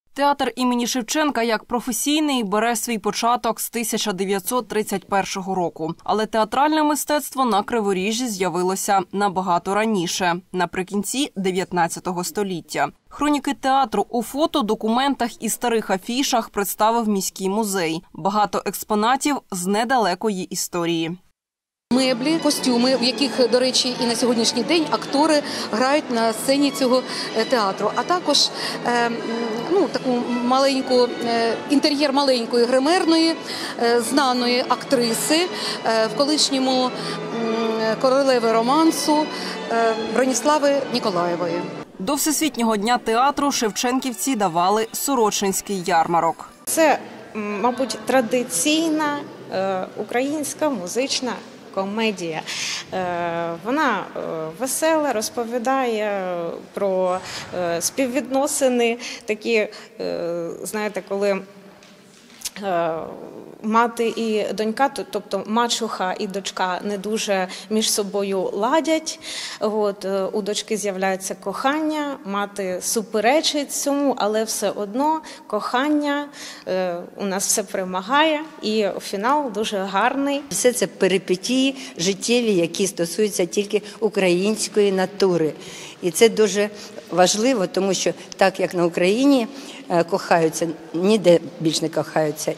Театр імені Шевченка як професійний бере свій початок з 1931 року. Але театральне мистецтво на Криворіжжі з'явилося набагато раніше, наприкінці 19 століття. Хроніки театру у фото, документах і старих афішах представив міський музей. Багато експонатів з недалекої історії. Меблі, костюми, в яких, до речі, і на сьогоднішній день актори грають на сцені цього театру. А також інтер'єр маленької гримерної, знаної актриси, в колишньому королеви романсу Броніслави Ніколаєвої. До Всесвітнього дня театру шевченківці давали Сорочинський ярмарок. Це, мабуть, традиційна українська музична комедія. Вона весела, розповідає про співвідносини, такі, знаєте, коли мати і донька, тобто мачуха і дочка не дуже між собою ладять. У дочки з'являється кохання, мати суперечить цьому, але все одно кохання, у нас все перемагає і фінал дуже гарний. Все це перипетії життєві, які стосуються тільки української натури. І це дуже важливо, тому що так, як на Україні кохаються, ніде більш не кохаються.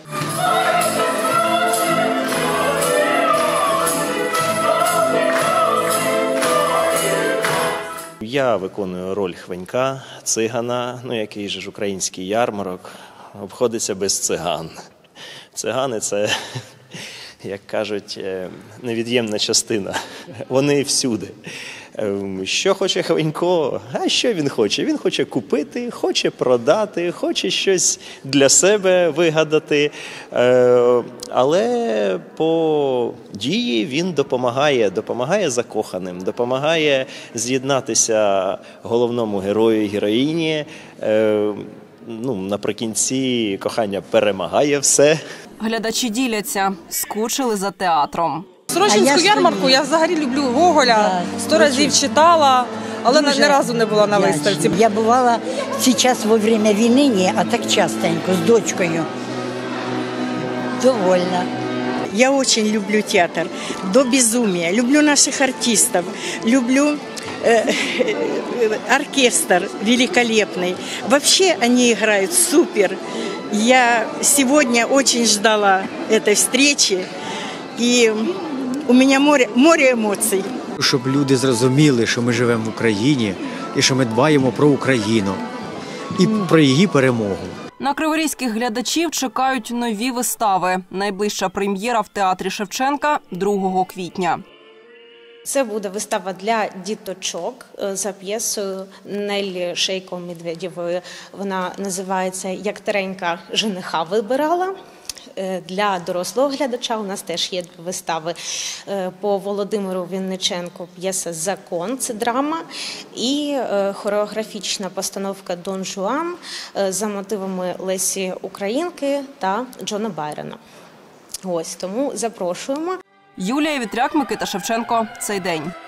Я виконую роль Хвенька, цигана, який же ж український ярмарок обходиться без циган. Цигани – це, як кажуть, невід'ємна частина. Вони всюди. Що хоче Хвенько? А що він хоче? Він хоче купити, хоче продати, хоче щось для себе вигадати. Але по дії він допомагає закоханим, допомагає з'єднатися головному герою і героїні. Наприкінці кохання перемагає все. Глядачі діляться, скучили за театром. Сорочинську ярмарку я взагалі люблю Гоголя, 100 разів читала, але ні разу не була на виставці. Я бувала зараз во время війни, ні, а так частенько, з дочкою. Довольна. Я очень люблю театр, до безумия. Люблю наших артистов, люблю оркестр великолепный. Вообще они играют супер. Я сегодня очень ждала этой встречи, и у меня море емоцій. Щоб люди зрозуміли, що ми живемо в Україні і що ми дбаємо про Україну і про її перемогу. На криворізьких глядачів чекають нові вистави. Найближча прем'єра в театрі Шевченка – 2 квітня. Це буде вистава для діточок за п'єсою Неллі Шейко-Медведєвої. Вона називається «Як Теренька жениха вибирала». Для дорослого глядача у нас теж є вистави по Володимиру Вінниченку, п'єса «Закон» – це драма, і хореографічна постановка «Дон Жуан» за мотивами Лесі Українки та Джона Байрона. Тому запрошуємо. Юлія Вітряк, Микита Шевченко. Цей день.